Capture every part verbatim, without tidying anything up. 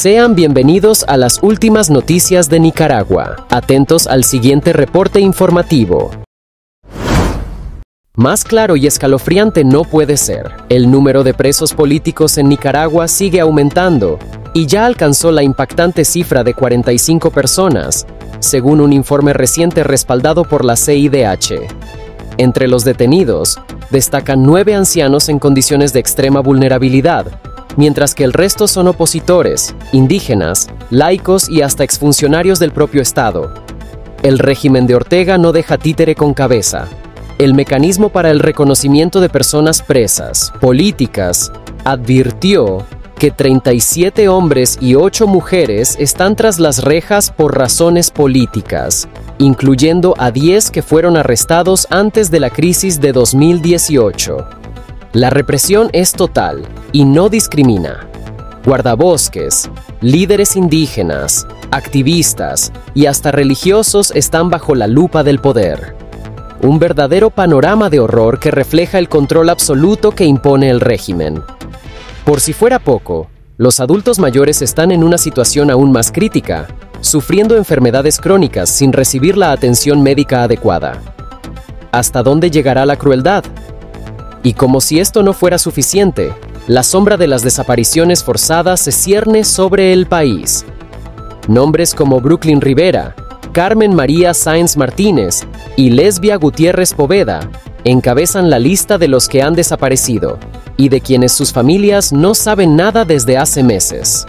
Sean bienvenidos a las últimas noticias de Nicaragua. Atentos al siguiente reporte informativo. Más claro y escalofriante no puede ser. El número de presos políticos en Nicaragua sigue aumentando y ya alcanzó la impactante cifra de cuarenta y cinco personas, según un informe reciente respaldado por la C I D H. Entre los detenidos, destacan nueve ancianos en condiciones de extrema vulnerabilidad, mientras que el resto son opositores, indígenas, laicos y hasta exfuncionarios del propio Estado. El régimen de Ortega no deja títere con cabeza. El mecanismo para el reconocimiento de personas presas, políticas, advirtió que treinta y siete hombres y ocho mujeres están tras las rejas por razones políticas, incluyendo a diez que fueron arrestados antes de la crisis de dos mil dieciocho. La represión es total y no discrimina. Guardabosques, líderes indígenas, activistas y hasta religiosos están bajo la lupa del poder. Un verdadero panorama de horror que refleja el control absoluto que impone el régimen. Por si fuera poco, los adultos mayores están en una situación aún más crítica, sufriendo enfermedades crónicas sin recibir la atención médica adecuada. ¿Hasta dónde llegará la crueldad? Y como si esto no fuera suficiente, la sombra de las desapariciones forzadas se cierne sobre el país. Nombres como Brooklyn Rivera, Carmen María Sáenz Martínez y Lesbia Gutiérrez Poveda encabezan la lista de los que han desaparecido y de quienes sus familias no saben nada desde hace meses.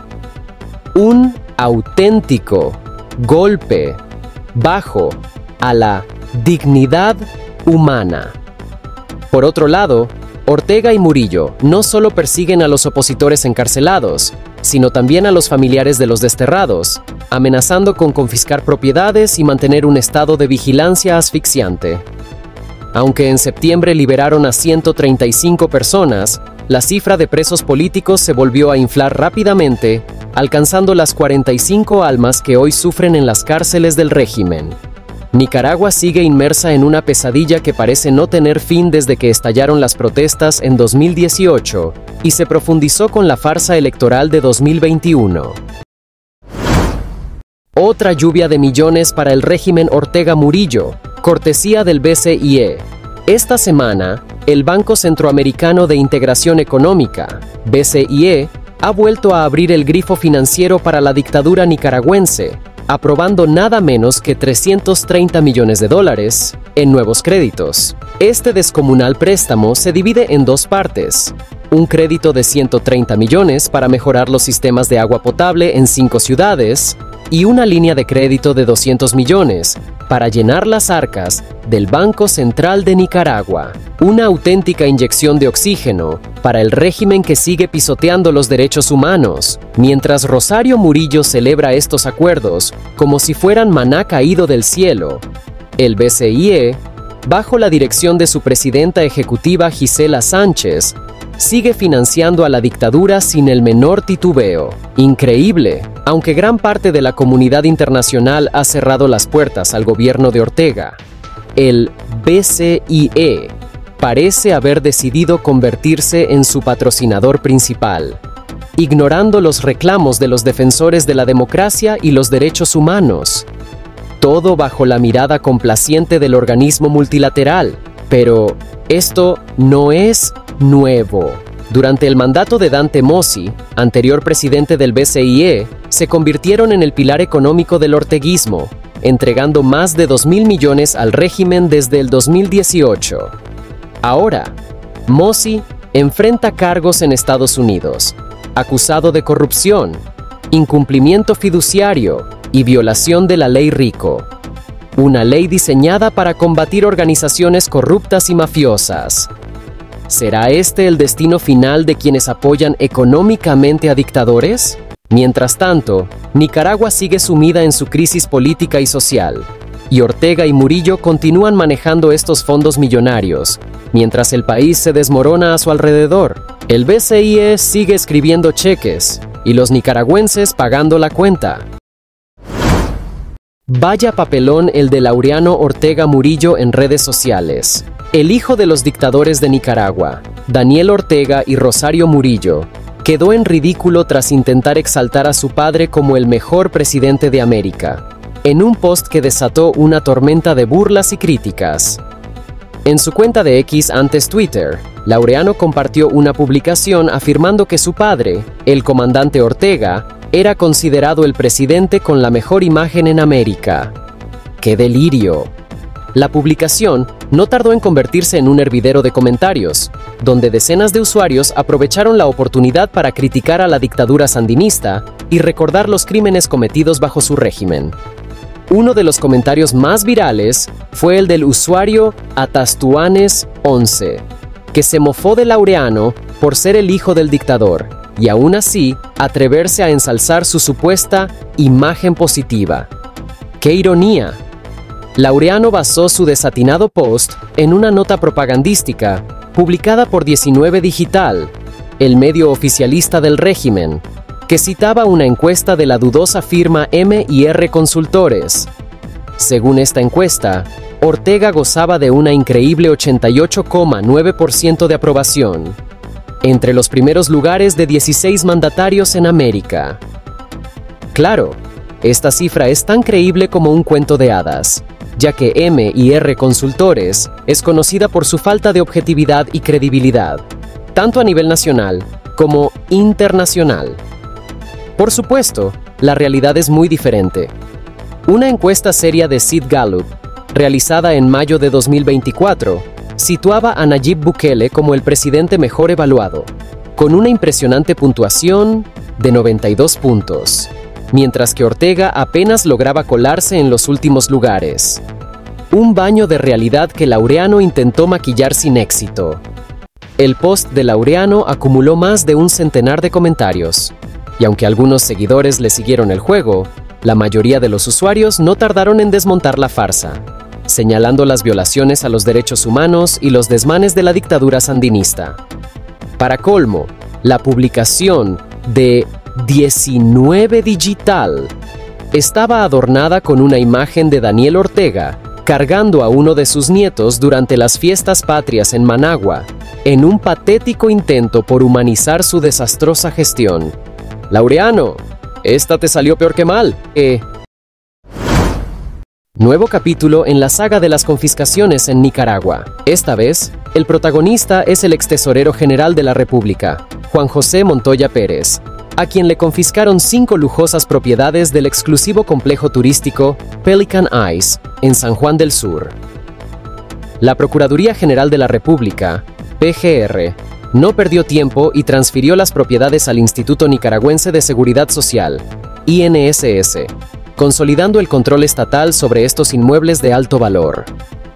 Un auténtico golpe bajo a la dignidad humana. Por otro lado, Ortega y Murillo no solo persiguen a los opositores encarcelados, sino también a los familiares de los desterrados, amenazando con confiscar propiedades y mantener un estado de vigilancia asfixiante. Aunque en septiembre liberaron a ciento treinta y cinco personas, la cifra de presos políticos se volvió a inflar rápidamente, alcanzando las cuarenta y cinco almas que hoy sufren en las cárceles del régimen. Nicaragua sigue inmersa en una pesadilla que parece no tener fin desde que estallaron las protestas en dos mil dieciocho y se profundizó con la farsa electoral de dos mil veintiuno. Otra lluvia de millones para el régimen Ortega Murillo, cortesía del B C I E. Esta semana, el Banco Centroamericano de Integración Económica, B C I E, ha vuelto a abrir el grifo financiero para la dictadura nicaragüense, aprobando nada menos que trescientos treinta millones de dólares en nuevos créditos. Este descomunal préstamo se divide en dos partes. Un crédito de ciento treinta millones para mejorar los sistemas de agua potable en cinco ciudades y una línea de crédito de doscientos millones para llenar las arcas del Banco Central de Nicaragua. Una auténtica inyección de oxígeno para el régimen que sigue pisoteando los derechos humanos, mientras Rosario Murillo celebra estos acuerdos como si fueran maná caído del cielo. El B C I E, bajo la dirección de su presidenta ejecutiva Gisela Sánchez, sigue financiando a la dictadura sin el menor titubeo. Increíble, aunque gran parte de la comunidad internacional ha cerrado las puertas al gobierno de Ortega, el B C I E parece haber decidido convertirse en su patrocinador principal, ignorando los reclamos de los defensores de la democracia y los derechos humanos. Todo bajo la mirada complaciente del organismo multilateral. Pero esto no es nuevo. Durante el mandato de Dante Mossi, anterior presidente del B C I E, se convirtieron en el pilar económico del orteguismo, entregando más de dos mil millones al régimen desde el dos mil dieciocho. Ahora, Mossi enfrenta cargos en Estados Unidos, acusado de corrupción, incumplimiento fiduciario y violación de la Ley Rico, una ley diseñada para combatir organizaciones corruptas y mafiosas. ¿Será este el destino final de quienes apoyan económicamente a dictadores? Mientras tanto, Nicaragua sigue sumida en su crisis política y social, y Ortega y Murillo continúan manejando estos fondos millonarios, mientras el país se desmorona a su alrededor. El B C I E sigue escribiendo cheques, y los nicaragüenses pagando la cuenta. Vaya papelón el de Laureano Ortega Murillo en redes sociales. El hijo de los dictadores de Nicaragua, Daniel Ortega y Rosario Murillo, quedó en ridículo tras intentar exaltar a su padre como el mejor presidente de América, en un post que desató una tormenta de burlas y críticas. En su cuenta de X, antes Twitter, Laureano compartió una publicación afirmando que su padre, el comandante Ortega, era considerado el presidente con la mejor imagen en América. ¡Qué delirio! La publicación no tardó en convertirse en un hervidero de comentarios, donde decenas de usuarios aprovecharon la oportunidad para criticar a la dictadura sandinista y recordar los crímenes cometidos bajo su régimen. Uno de los comentarios más virales fue el del usuario Atastuanes once, que se mofó de Laureano por ser el hijo del dictador y aún así atreverse a ensalzar su supuesta imagen positiva. ¡Qué ironía! Laureano basó su desatinado post en una nota propagandística publicada por diecinueve Digital, el medio oficialista del régimen, que citaba una encuesta de la dudosa firma M y R Consultores. Según esta encuesta, Ortega gozaba de una increíble ochenta y ocho coma nueve por ciento de aprobación, entre los primeros lugares de dieciséis mandatarios en América. Claro, esta cifra es tan creíble como un cuento de hadas, ya que M y R Consultores es conocida por su falta de objetividad y credibilidad, tanto a nivel nacional como internacional. Por supuesto, la realidad es muy diferente. Una encuesta seria de Sid Gallup, realizada en mayo de dos mil veinticuatro, situaba a Nayib Bukele como el presidente mejor evaluado, con una impresionante puntuación de noventa y dos puntos. Mientras que Ortega apenas lograba colarse en los últimos lugares. Un baño de realidad que Laureano intentó maquillar sin éxito. El post de Laureano acumuló más de un centenar de comentarios, y aunque algunos seguidores le siguieron el juego, la mayoría de los usuarios no tardaron en desmontar la farsa, señalando las violaciones a los derechos humanos y los desmanes de la dictadura sandinista. Para colmo, la publicación de diecinueve Digital estaba adornada con una imagen de Daniel Ortega cargando a uno de sus nietos durante las fiestas patrias en Managua, en un patético intento por humanizar su desastrosa gestión. Laureano, esta te salió peor que mal, ¿eh? Nuevo capítulo en la saga de las confiscaciones en Nicaragua. Esta vez, el protagonista es el extesorero general de la República, Juan José Montoya Pérez, a quien le confiscaron cinco lujosas propiedades del exclusivo complejo turístico Pelican Eyes, en San Juan del Sur. La Procuraduría General de la República, P G R, no perdió tiempo y transfirió las propiedades al Instituto Nicaragüense de Seguridad Social, I N S S, consolidando el control estatal sobre estos inmuebles de alto valor.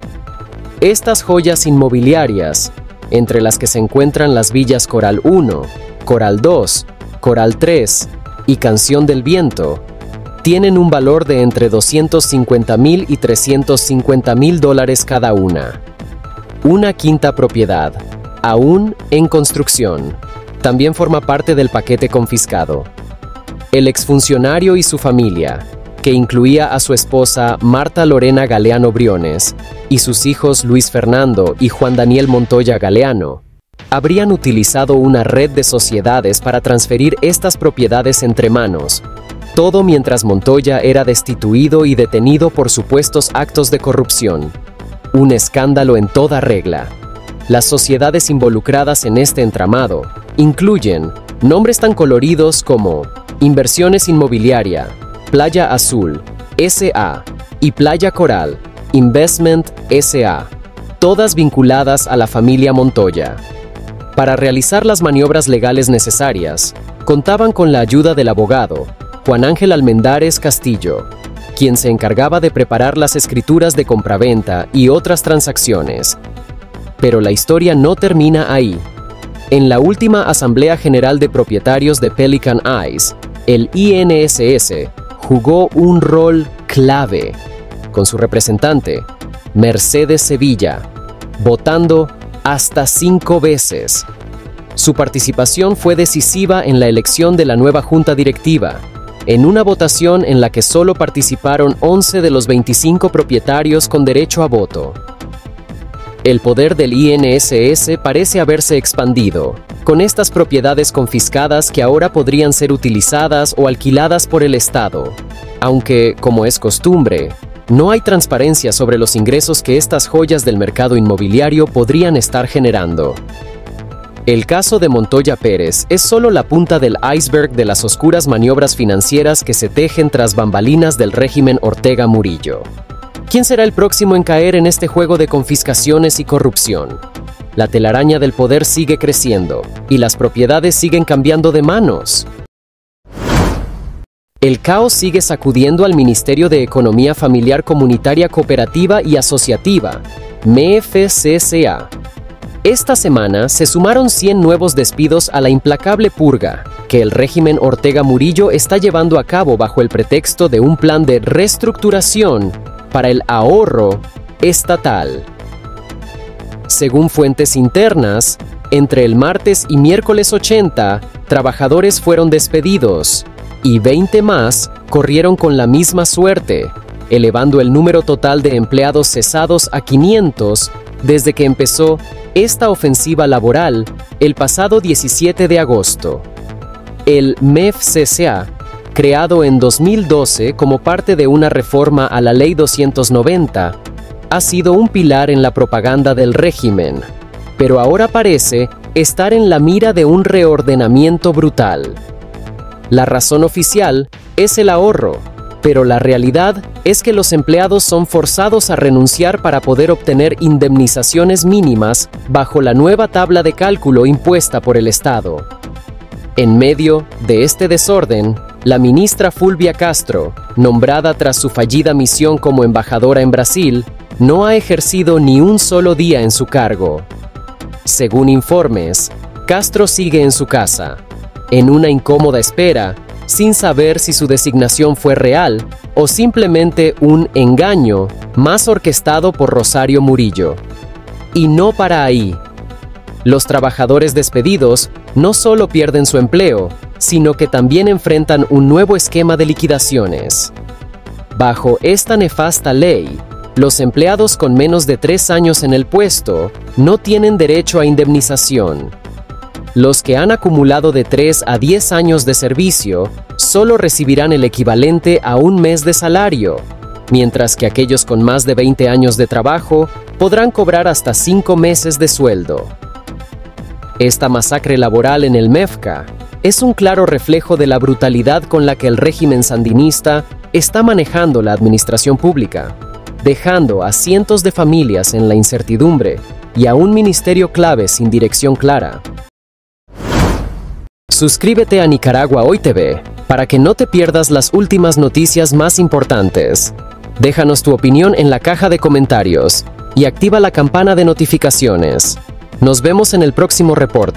Estas joyas inmobiliarias, entre las que se encuentran las villas Coral uno, Coral dos, Coral tres y Canción del Viento, tienen un valor de entre doscientos cincuenta mil y trescientos cincuenta mil dólares cada una. Una quinta propiedad, aún en construcción, también forma parte del paquete confiscado. El exfuncionario y su familia, que incluía a su esposa Marta Lorena Galeano Briones y sus hijos Luis Fernando y Juan Daniel Montoya Galeano, habrían utilizado una red de sociedades para transferir estas propiedades entre manos, todo mientras Montoya era destituido y detenido por supuestos actos de corrupción. Un escándalo en toda regla. Las sociedades involucradas en este entramado incluyen nombres tan coloridos como Inversiones Inmobiliaria, Playa Azul, S A y Playa Coral, Investment S A, todas vinculadas a la familia Montoya. Para realizar las maniobras legales necesarias, contaban con la ayuda del abogado Juan Ángel Almendares Castillo, quien se encargaba de preparar las escrituras de compraventa y otras transacciones. Pero la historia no termina ahí. En la última Asamblea General de Propietarios de Pelican Eyes, el I N S S jugó un rol clave, con su representante, Mercedes Sevilla, votando hasta cinco veces. Su participación fue decisiva en la elección de la nueva junta directiva, en una votación en la que solo participaron once de los veinticinco propietarios con derecho a voto. El poder del I N S S parece haberse expandido, con estas propiedades confiscadas que ahora podrían ser utilizadas o alquiladas por el Estado, aunque, como es costumbre, no hay transparencia sobre los ingresos que estas joyas del mercado inmobiliario podrían estar generando. El caso de Montoya Pérez es solo la punta del iceberg de las oscuras maniobras financieras que se tejen tras bambalinas del régimen Ortega Murillo. ¿Quién será el próximo en caer en este juego de confiscaciones y corrupción? La telaraña del poder sigue creciendo y las propiedades siguen cambiando de manos. El caos sigue sacudiendo al Ministerio de Economía Familiar Comunitaria Cooperativa y Asociativa, M E F C S A. Esta semana se sumaron cien nuevos despidos a la implacable purga que el régimen Ortega Murillo está llevando a cabo bajo el pretexto de un plan de reestructuración para el ahorro estatal. Según fuentes internas, entre el martes y miércoles ochenta trabajadores fueron despedidos y veinte más corrieron con la misma suerte, elevando el número total de empleados cesados a quinientos desde que empezó esta ofensiva laboral el pasado diecisiete de agosto. El M E F C S A, creado en dos mil doce como parte de una reforma a la Ley doscientos noventa, ha sido un pilar en la propaganda del régimen, pero ahora parece estar en la mira de un reordenamiento brutal. La razón oficial es el ahorro, pero la realidad es que los empleados son forzados a renunciar para poder obtener indemnizaciones mínimas bajo la nueva tabla de cálculo impuesta por el Estado. En medio de este desorden, la ministra Fulvia Castro, nombrada tras su fallida misión como embajadora en Brasil, no ha ejercido ni un solo día en su cargo. Según informes, Castro sigue en su casa, en una incómoda espera, sin saber si su designación fue real o simplemente un engaño más orquestado por Rosario Murillo. Y no para ahí. Los trabajadores despedidos no solo pierden su empleo, sino que también enfrentan un nuevo esquema de liquidaciones. Bajo esta nefasta ley, los empleados con menos de tres años en el puesto no tienen derecho a indemnización. Los que han acumulado de tres a diez años de servicio solo recibirán el equivalente a un mes de salario, mientras que aquellos con más de veinte años de trabajo podrán cobrar hasta cinco meses de sueldo. Esta masacre laboral en el M E F C A es un claro reflejo de la brutalidad con la que el régimen sandinista está manejando la administración pública, dejando a cientos de familias en la incertidumbre y a un ministerio clave sin dirección clara. Suscríbete a Nicaragua Hoy T V para que no te pierdas las últimas noticias más importantes. Déjanos tu opinión en la caja de comentarios y activa la campana de notificaciones. Nos vemos en el próximo reporte.